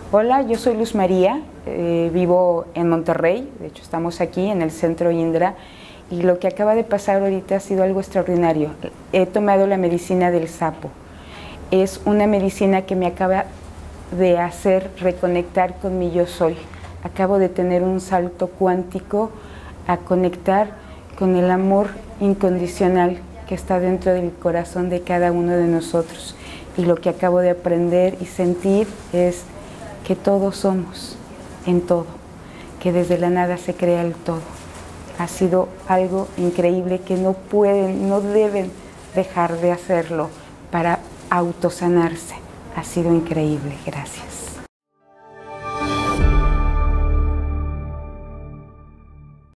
Hola, yo soy Luz María, vivo en Monterrey, de hecho estamos aquí en el Centro Indra y lo que acaba de pasar ahorita ha sido algo extraordinario. He tomado la medicina del sapo. Es una medicina que me acaba de hacer reconectar con mi yo soy. Acabo de tener un salto cuántico a conectar con el amor incondicional que está dentro del corazón de cada uno de nosotros. Y lo que acabo de aprender y sentir es que todos somos en todo, que desde la nada se crea el todo. Ha sido algo increíble que no pueden, no deben dejar de hacerlo para autosanarse. Ha sido increíble, gracias.